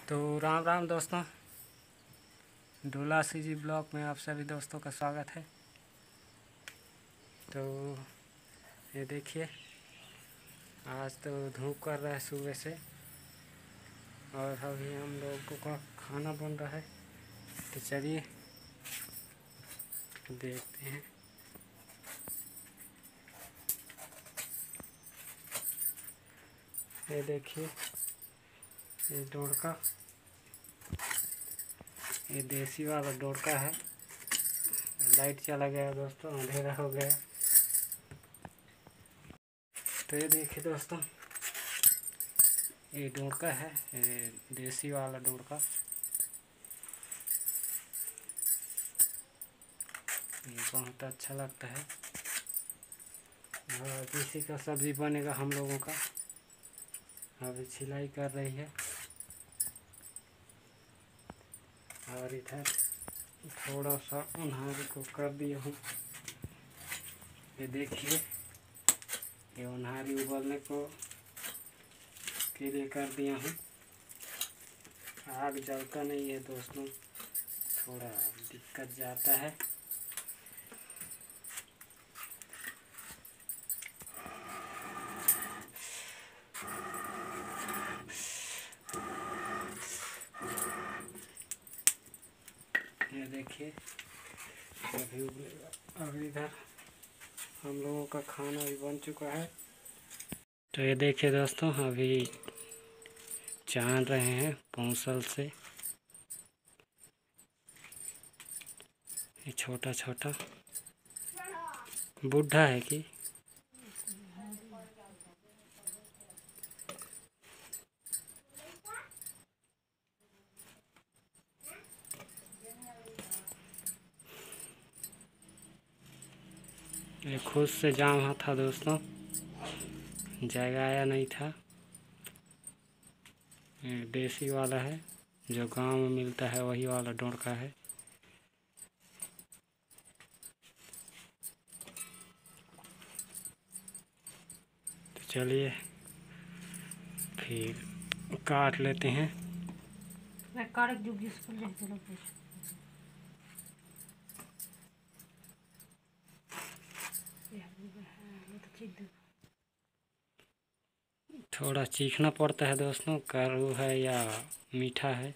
तो राम राम दोस्तों, डोला सीजी ब्लॉग में आप सभी दोस्तों का स्वागत है। तो ये देखिए, आज तो धूप कर रहा है सुबह से और अभी हम लोगों का खाना बन रहा है। तो चलिए देखते हैं। ये देखिए, ये डोरका, ये देसी वाला डोरका है। लाइट चला गया दोस्तों, अंधेरा हो गया। तो ये देखिए दोस्तों, ये डोरका है, ये देसी वाला डोरका। ये बहुत अच्छा लगता है और इसी का सब्ज़ी बनेगा हम लोगों का। अभी छिलाई कर रही है और इधर थोड़ा सा उन्हारी को कर दिया हूँ। ये देखिए, ये उन्हारी उबलने को के लिए कर दिया हूँ। आग जलता नहीं है दोस्तों, थोड़ा दिक्कत जाता है। ये देखिए, अभी उबलेगा। अभी इधर हम लोगों का खाना भी बन चुका है। तो ये देखिए दोस्तों, अभी छान रहे हैं पौंसल से। ये छोटा छोटा बुढ़ा है कि ये खुद से जामा था दोस्तों, जगाया नहीं था। ये देसी वाला है, जो गांव में मिलता है वही वाला डोरका है। तो चलिए फिर काट लेते हैं। थोड़ा चीखना पड़ता है दोस्तों, कड़ू है या मीठा है।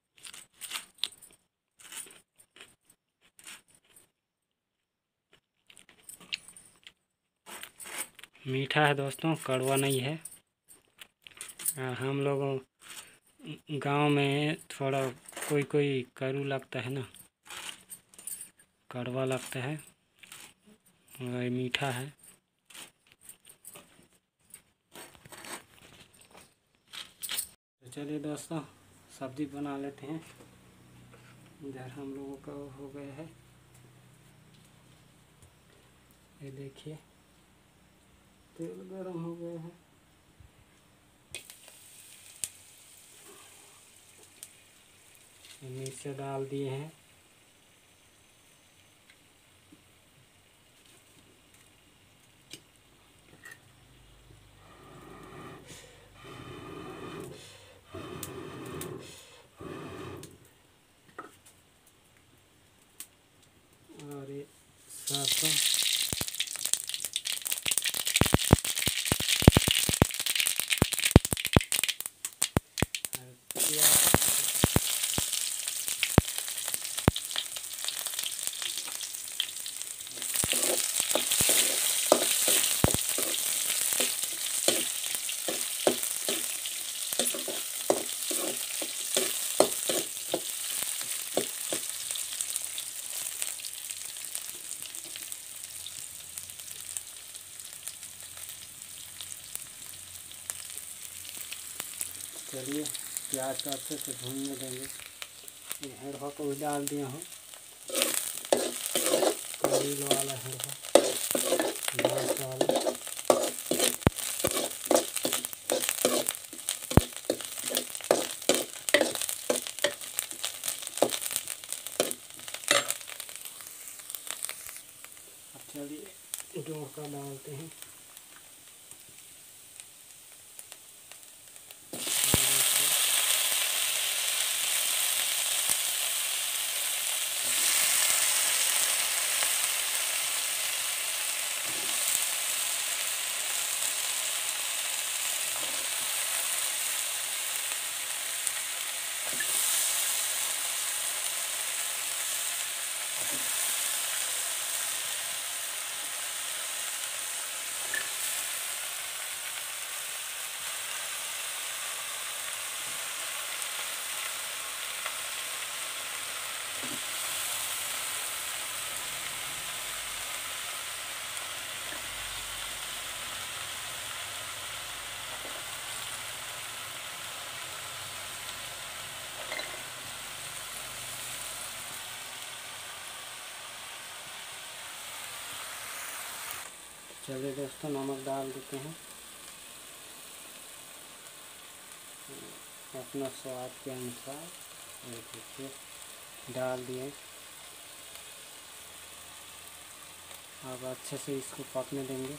मीठा है दोस्तों, कड़वा नहीं है। हम लोगों गांव में थोड़ा कोई कोई कड़ू लगता है ना, कड़वा लगता है, और मीठा है। तो चलिए दोस्तों, सब्जी बना लेते हैं। इधर हम लोगों का हो गया है। ये देखिए, तेल गरम हो गया है। मिर्च डाल दिए हैं। और ये सरसों, प्याज, चलिए प्याज को अच्छे से भूनने देंगे। ये हरवा को भी डाल दिया हूँ, करील वाला हरवा, घास वाला। अब चलिए डोरका डालते हैं। चलिए दोस्तों, नमक डाल देते हैं अपना स्वाद के अनुसार। ये देखिए डाल दिए। अब अच्छे से इसको पकने देंगे।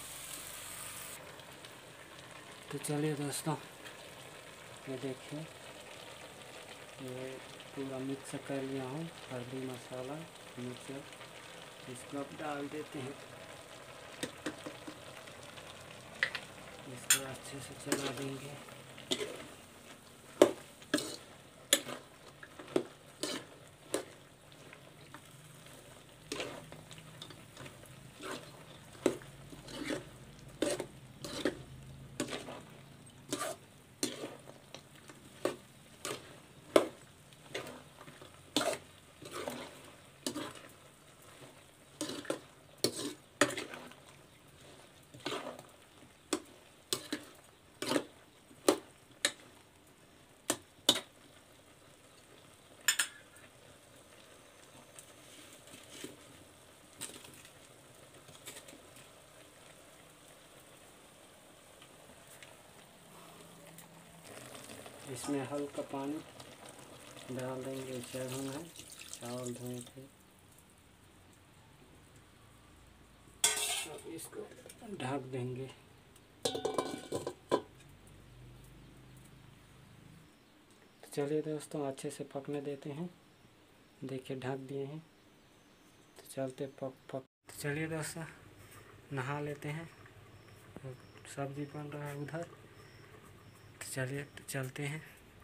तो चलिए दोस्तों, ये देखिए ये पूरा मिक्स कर लिया हूँ, हल्दी मसाला मिर्च। इसको अब डाल देते हैं, इसको अच्छे से चला देंगे। इसमें हल्का पानी डाल देंगे, चढ़ना है चावल धोए थे। अब इसको ढक देंगे। तो चलिए दोस्तों, अच्छे से पकने देते हैं। देखिए ढक दिए हैं, तो चलते पक। तो चलिए दोस्तों, नहा लेते हैं। तो सब्जी बन रहा है उधर, तो चलिए तो चलते हैं।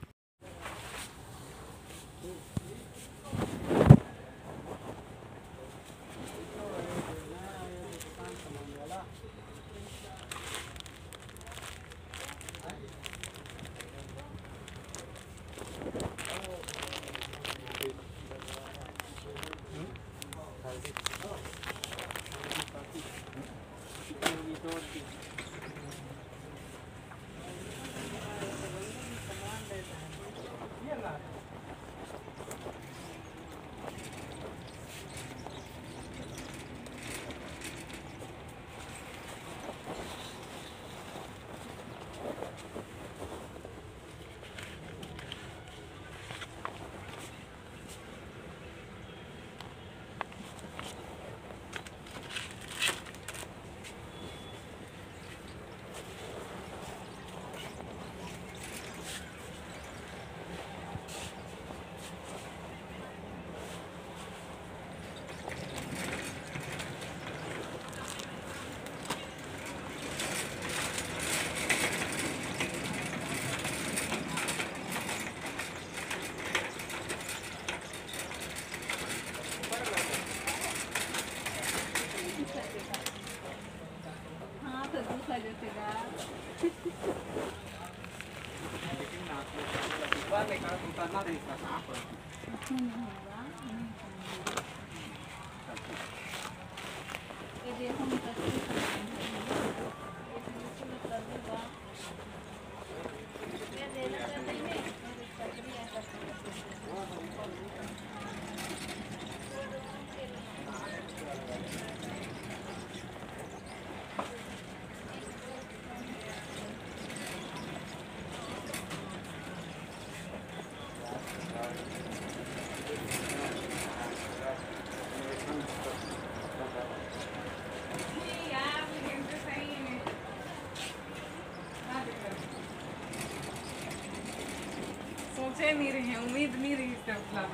सोचे नहीं रही, उम्मीद नहीं रही इससे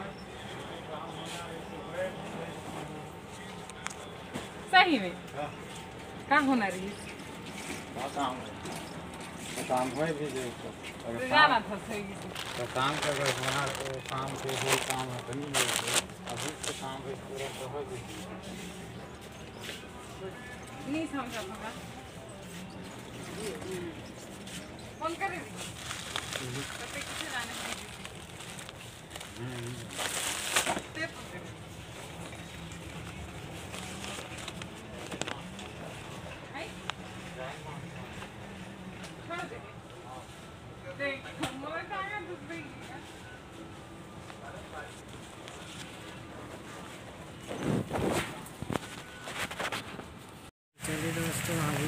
सही में क्या होना रही काम हुए भी जाना था सही तो काम का अगर होना तो काम के हो काम है नहीं अभी तो काम है पूरा तो हो भी नहीं समझा होगा। फोन करेगी तो किसे जाने चलिए दोस्तों, अभी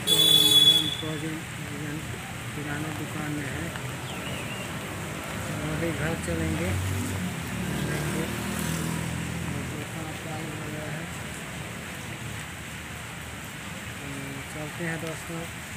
चलेंगे। देखिए काम चालू हो गया है। चलते हैं दोस्तों।